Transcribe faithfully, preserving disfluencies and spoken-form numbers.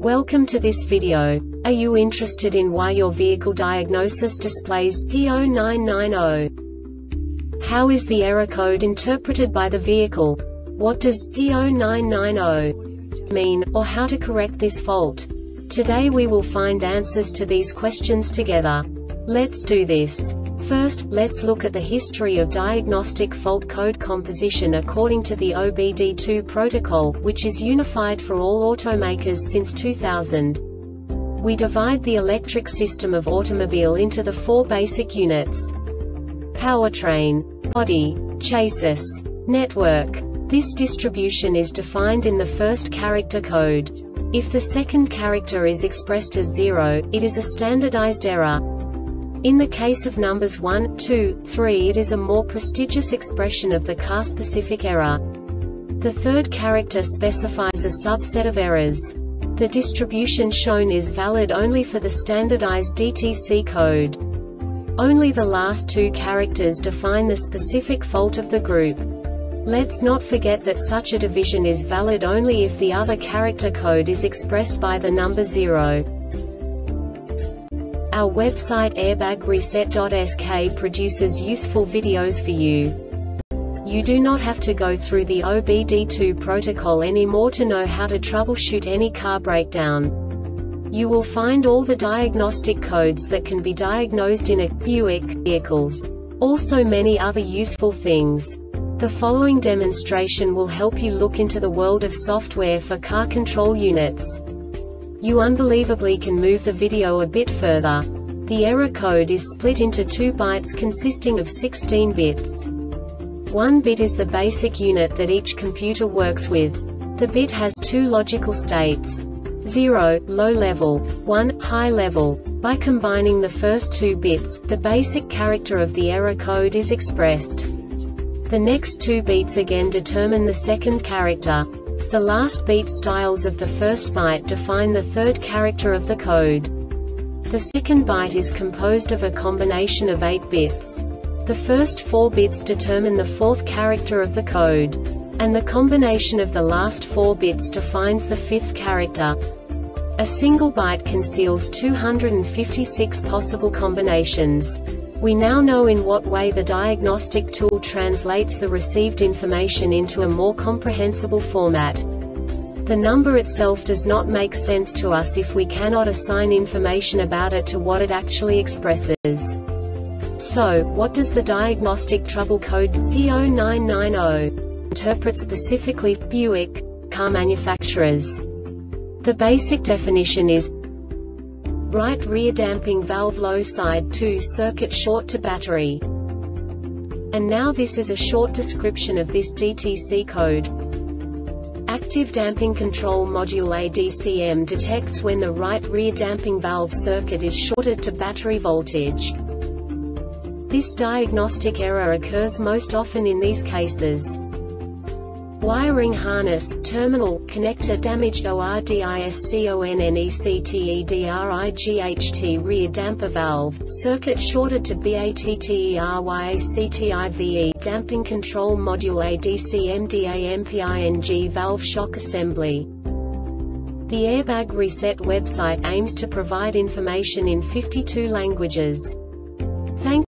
Welcome to this video. Are you interested in why your vehicle diagnosis displays P zero nine nine zero? How is the error code interpreted by the vehicle? What does P zero nine nine zero mean, or how to correct this fault? Today we will find answers to these questions together. Let's do this. First, let's look at the history of diagnostic fault code composition according to the O B D two protocol, which is unified for all automakers since two thousand. We divide the electric system of automobile into the four basic units: powertrain, body, chassis, network. This distribution is defined in the first character code. If the second character is expressed as zero, it is a standardized error. In the case of numbers one, two, three, it is a more prestigious expression of the car-specific error. The third character specifies a subset of errors. The distribution shown is valid only for the standardized D T C code. Only the last two characters define the specific fault of the group. Let's not forget that such a division is valid only if the other character code is expressed by the number zero. Our website airbag reset dot S K produces useful videos for you. You do not have to go through the O B D two protocol anymore to know how to troubleshoot any car breakdown. You will find all the diagnostic codes that can be diagnosed in a Buick vehicles. Also many other useful things. The following demonstration will help you look into the world of software for car control units. You unbelievably can move the video a bit further. The error code is split into two bytes consisting of sixteen bits. One bit is the basic unit that each computer works with. The bit has two logical states: zero, low level, one, high level. By combining the first two bits, the basic character of the error code is expressed. The next two beats again determine the second character. The last beat styles of the first byte define the third character of the code. The second byte is composed of a combination of eight bits. The first four bits determine the fourth character of the code. And the combination of the last four bits defines the fifth character. A single byte conceals two hundred fifty-six possible combinations. We now know in what way the diagnostic tool translates the received information into a more comprehensible format. The number itself does not make sense to us if we cannot assign information about it to what it actually expresses. So, what does the diagnostic trouble code P zero nine nine zero interpret specifically for Buick car manufacturers? The basic definition is right rear damping valve low side two circuit short to battery. And now this is a short description of this D T C code. Active damping control module A D C M detects when the right rear damping valve circuit is shorted to battery voltage. This diagnostic error occurs most often in these cases: wiring harness, terminal, connector damaged O R D I S C O N N E C T E D R I G H T rear damper valve, circuit shorted to batteryactive damping control module A D C M D A M P I N G valve shock assembly. The Airbag Reset website aims to provide information in fifty-two languages. Thank